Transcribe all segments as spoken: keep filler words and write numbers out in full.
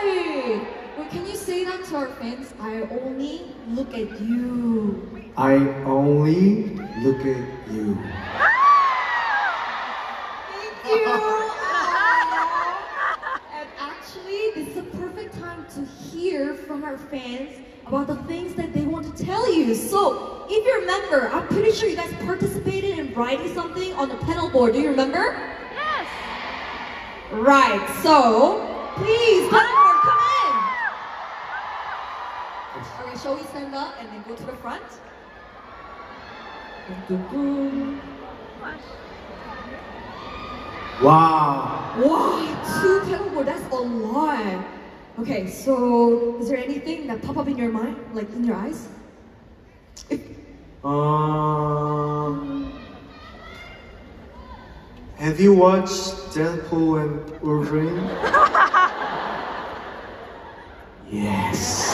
right. Well, can you say that to our fans? I only look at you. I only look at you. Thank you. And actually, this is a perfect time to hear from our fans about the things that they want to tell you. So, if you remember, I'm pretty sure you guys participated in writing something on the pedal board. Do you remember? Yes. Right. So, please, pedal board, come in. Okay, shall we stand up and then go to the front? Wow. Wow, two pedal board, that's a lot. Okay, so is there anything that pop up in your mind, like in your eyes? If, Um, have you watched Deadpool and Wolverine? Yes.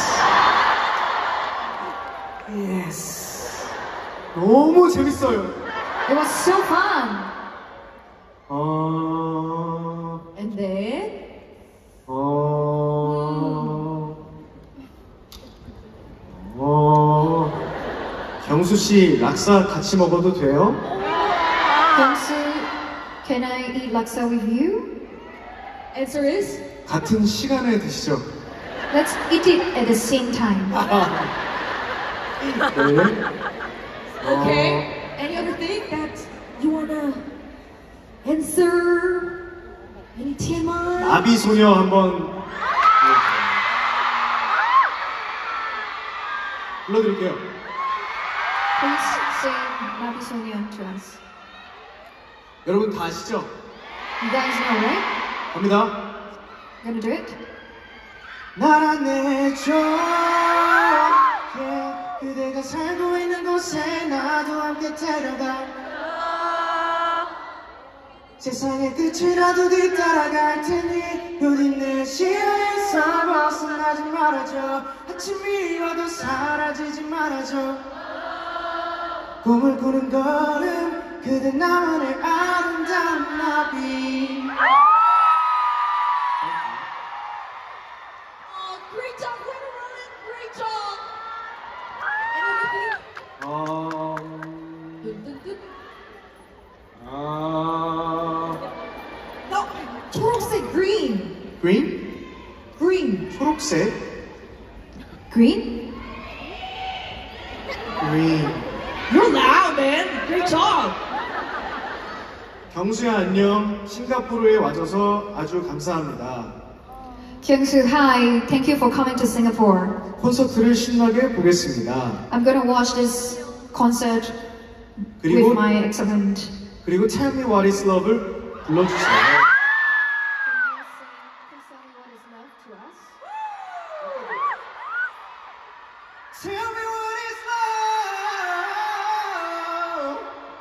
Yes. 너무 재밌어요. it was so fun. 어, And then, 어, 어, 경수 씨 락사 같이 먹어도 돼요? Kyungsu, can I eat laksa with you? answer is? 같은 시간에 드시죠. Let's eat it at the same time. 네. Okay. Any other thing that you wanna answer? Any T M I? 나비 소녀 한번 불러드릴게요. Please sing Nabi Sonia to us. 여러분 다 아시죠? You guys know, right? 갑니다. Gonna do it? 날 안내줘. Yeah. 그대가 살고 있는 곳에 나도 함께 데려가. 세상의 끝이라도 뒤따라갈 테니 부디 내 시야에서 벗어나지 말아줘. 아침이 와도 사라지지 말아줘. 꿈을 꾸는 걸음 그대 나만의 아름다운 나비. Oh, great job, Winterland, great job. Any other thing? 어... Dun, dun, dun. 아... No, 초록색, green. green? Green. 초록색? Green? green. You're loud, man. Great job. 경수야 안녕. 싱가포르에 와줘서 아주 감사합니다. Kyungsu, hi. Thank you for coming to Singapore. 콘서트를 신나게 보겠습니다. I'm gonna watch this concert 그리고 with my excitement. 그리고 Tell Me What Is Love를 불러주세요. Tell me what is love.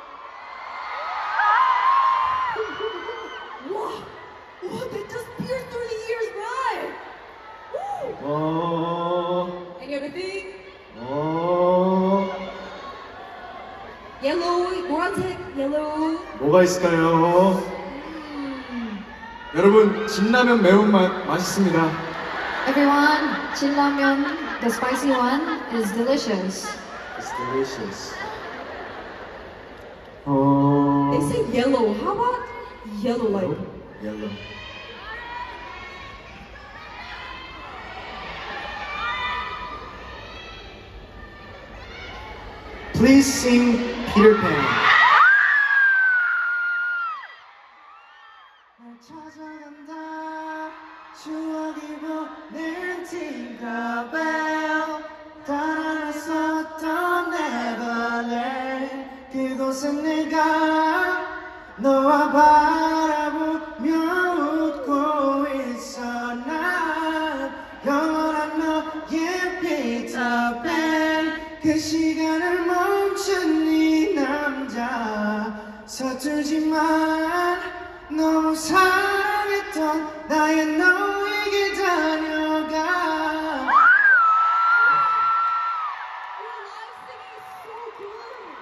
Wow, wow, they just pierced through the ears, right? Woo. 어, Any other thing? 어, Yellow, 노란색, yellow. 뭐가 있을까요? 여러분 진라면 매운맛 맛있습니다. Everyone, Jinramyeon, the spicy one, is delicious. It's delicious. 어, They say yellow. How about yellow like? yellow. Please sing Peter Pan. 날 찾아간다 추억이 보낸 팅커벨 따라갔었던 네버랜드 그곳에 내가 너와 바라보며 웃고 있어 난 영원한 너의 피터팬 그 시간을 멈춘 이 남자 서툴지만 너무 사랑했던 나의 너에게 다녀가. Your live singing is so good.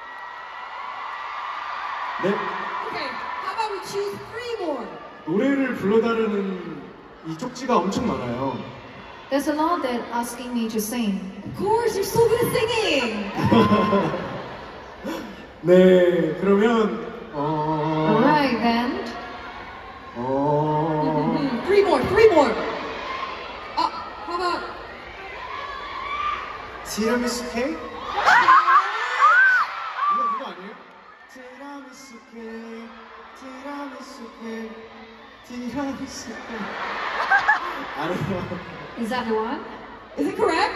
네, Okay, how about we choose three more? 노래를 불러달라는 이 쪽지가 엄청 많아요. There's a lot that asking me to sing. Of course, you're so good at singing. 네, 그러면 어. Alright then. 어. Mhm. Three more, three more. Uh, how about? 티라미수 케이크? 이거 그거 아니에요? 티라미수 케이크, 티라미수 케이크, 티라미수 케이크. 아니요. Is that the one? Is it correct?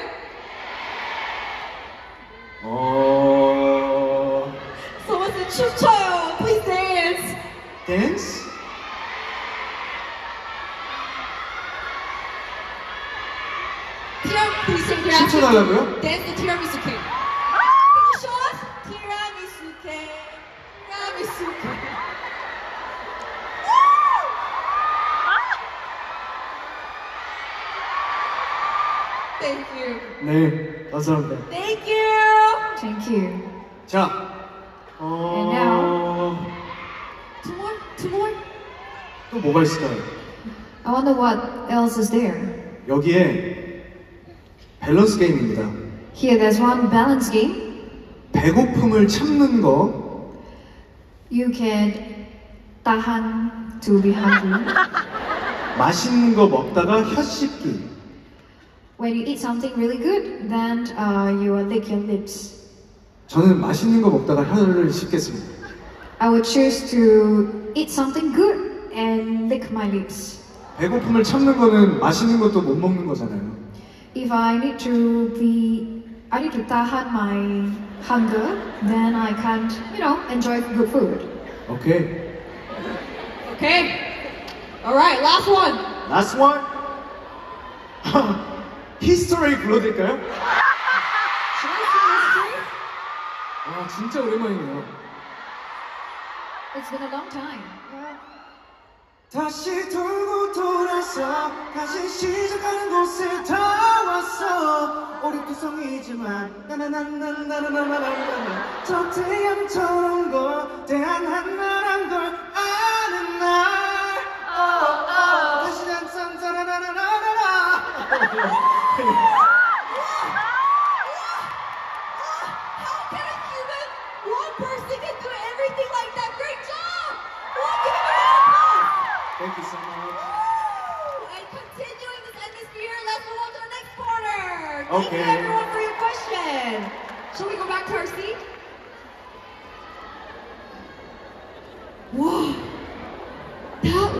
어. Someone said 춤춰요. Please dance. 댄스? Tira, please sing 십 초 달라고요? Dance the tiramisu cake. Can you show us? Tiramisu cake. Tiramisu cake. Thank you. 네, 감사합니다. Thank you. Thank you. 자, And 어. Two more. Two more. 또 뭐가 있을까요? I wonder what else is there. 여기에 밸런스 게임입니다. Here, there's one balance game. 배고픔을 참는 거, You can tahan to be hungry. 맛있는 거 먹다가 혀 씹기. When you eat something really good, then uh, you will lick your lips. 저는 맛있는 거 먹다가 혀를 씹겠습니다. I would choose to eat something good and lick my lips. 배고픔을 참는 거는 맛있는 것도 못 먹는 거잖아요. If I need to be, I need to tahan my hunger, then I can't, you know, enjoy good food. 오케이. Okay. All right. Last one. Last one. 히스토리 불러드릴까요? Should I sing history? 아, 진짜 오랜만이네요. It's been a long time. 다시 돌고 돌아서 다시 시작하는 곳에 다 왔어. 우리 구성이지만 나나나나나나나나나 저 태양처럼 거대한 하나란 걸 아는 날. 다시 난짠짜라라라라라. How can a human, one person can do everything like that? Great job! Well, give him a round of applause. Thank you so much. Woo! And continuing this atmosphere, let's move on to the next corner. Thank Okay. you everyone for your question. Shall we go back to our seat?